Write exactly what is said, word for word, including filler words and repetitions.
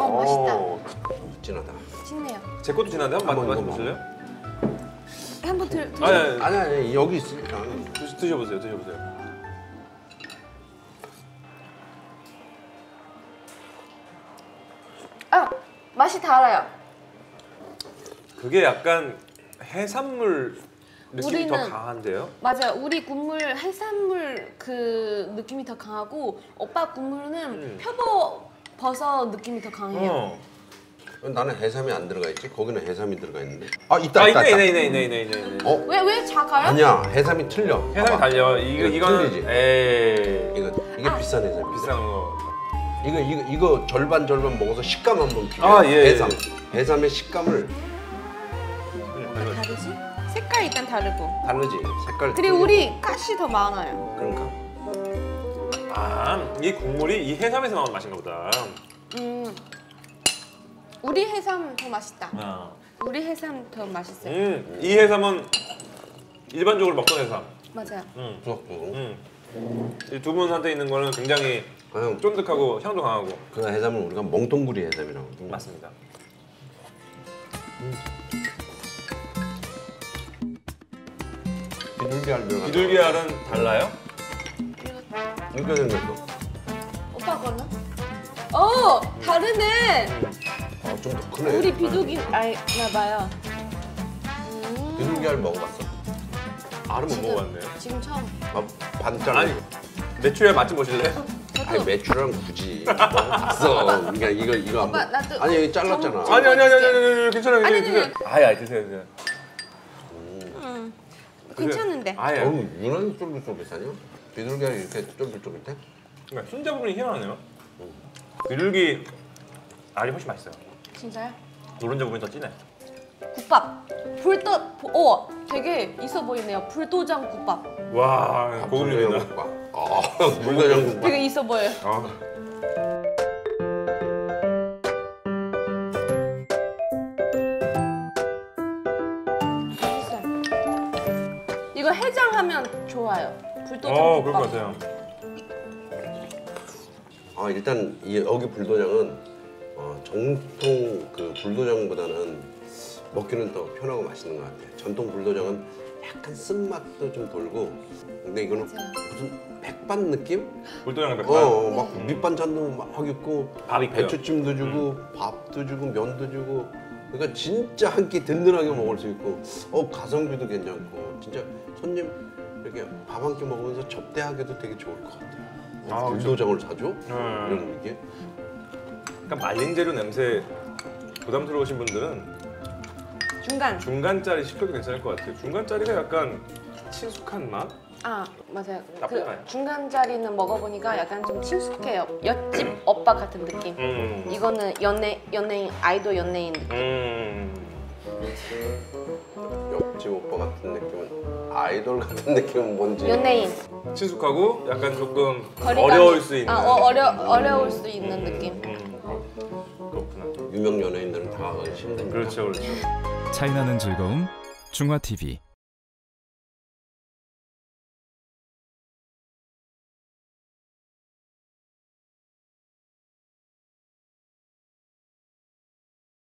어, 맛있다. 진하다. 진해요. 제 것도 진한데 한번 한번 맛 이거 보실래요? 한번 드, 드셔. 아니, 아니, 아니 아니 여기 있으니까. 드시, 드셔보세요, 드셔보세요. 아, 맛이 달아요. 그게 약간 해산물 느낌이 더 우리는- 강한데요? 맞아요. 우리 국물 해산물 그 느낌이 더 강하고 오빠 국물은 음. 표고 버섯 느낌이 더 강해요. 어. 나는 해삼이 안 들어가 있지? 거기는 해삼이 들어가 있는데. 아 있다 아, 있다. 있네, 있다. 있네, 있네, 있네, 있네, 있네. 어? 왜 왜 작아요? 아니야 해삼이 틀려. 해삼이 봐봐. 달려. 이거 이거 이거는 틀리지? 에이. 이거 이게 아. 비싼 해삼이. 비싼 거. 이거 이거 이거 절반 절반 먹어서 식감 한번 비교. 아, 예, 해삼. 예. 해삼의 식감을 왜 다르지? 색깔 일단 다르고. 다르지. 색깔. 그리고 틀리고. 우리 가시 더 많아요. 그러니까. 아, 이 국물이 이 해삼에서 나오는 맛인가 보다. 음, 우리 해삼 더 맛있다. 아. 우리 해삼 더 맛있어요. 음, 이 해삼은 일반적으로 먹던 해삼. 맞아요. 음. 부럽고. 음. 이 두 분한테 있는 거는 굉장히 그냥 쫀득하고 향도 강하고. 그 해삼을 우리가 멍텅구리 해삼이라고. 맞습니다. 비둘기알 들어가. 비둘기알은 달라요? 이렇게 생겼어. 오빠 거는? 어, 다르네. 아좀 더 크네. 우리 비둘기 알나 봐요. 음, 비둘기알 먹어봤어? 알은 못 지금- 먹어봤네요. 지금 처음. 아, 반짝. 아니, 매출에 맛 좀 보실래요? 아니 저도 매출은 굳이 없어. 그러니까 이거 이거 오빠, 한번. 나도 아니 여기 잘랐잖아. 정- 아니, 아니, 아니, 아니, 아니, 아니, 괜찮아요. 아니, 드세요. 아니, 아예, 아예 드세요, 드세요. 음, 괜찮은데. 아예. 어우 유난히 쫄깃쫄깃하냐? 비둘기알이 이렇게 쫄깃쫄깃해? 그러니까 흰자 부분이 희한하네요. 비둘기 알이 훨씬 맛있어요. 진짜요? 노른자 부분이 더 진해. 국밥. 불도 오, 되게 있어 보이네요. 불도장 국밥. 와, 고급입니다. 국밥. 아 물가장 국밥. 되게 있어 보여요. 아. 맛있어요. 이거 해장하면 좋아요. 불도장 어, 국밥. 그럴 것 같아요. 아 일단 이 여기 불도장은 어, 정통 그 불도장보다는 먹기는 더 편하고 맛있는 것 같아요. 전통 불도장은 약간 쓴맛도 좀 돌고, 근데 이거는 맞아요. 무슨 백반 느낌? 불도장 백반. 어, 막 밑반찬도 막 있고, 밥 있고요. 배추찜도 주고, 밥도 주고, 면도 주고. 그러니까 진짜 한 끼 든든하게 먹을 수 있고, 어 가성비도 괜찮고, 진짜 손님 이렇게 밥 한 끼 먹으면서 접대하기도 되게 좋을 것 같아요. 아, 불도장을 사줘? 음. 이런 게. 약간 말린 재료 냄새 부담스러우신 분들은 중간. 중간짜리 시켜도 괜찮을 것 같아요. 중간짜리가 약간 친숙한 맛? 아 맞아요. 나쁘지 않아요. 그 중간 자리는 먹어보니까 약간 좀 친숙해요. 옆집 오빠 같은 느낌. 음. 이거는 연예 연예인 아이돌 연예인 느낌. 음. 옆집 오빠 같은 느낌은 아이돌 같은 느낌은 뭔지. 연예인. 친숙하고 약간 조금 거리감이- 어려울 수 있는. 아 어, 어려 어려울 수 있는 느낌. 음. 그렇구나. 유명 연예인들은 다가가기 힘든. 그렇죠, 그렇죠. 차이나는 즐거움 중화티비